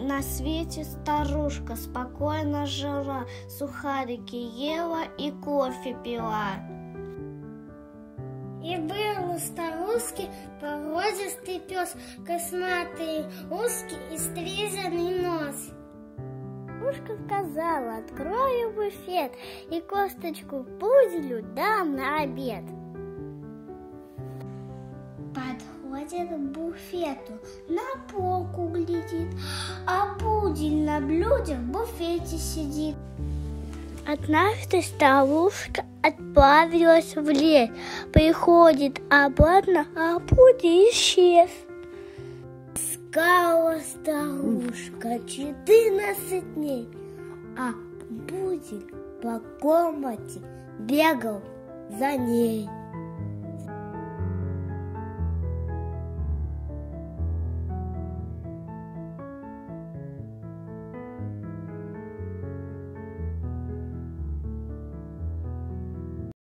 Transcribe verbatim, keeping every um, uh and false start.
на свете старушка спокойно жила, сухарики ела и кофе пила. И был у старушки породистый пес, косматый, узкий и стриженный нос. Старушка сказала: открою буфет и косточку пуделю дам на обед. Подходит к буфету, на полку глядит, а пудель на блюде в буфете сидит. Однажды старушка отправилась в лес, приходит обратно, а пудель исчез. Искала старушка четырнадцать дней, а пудель по комнате бегал за ней.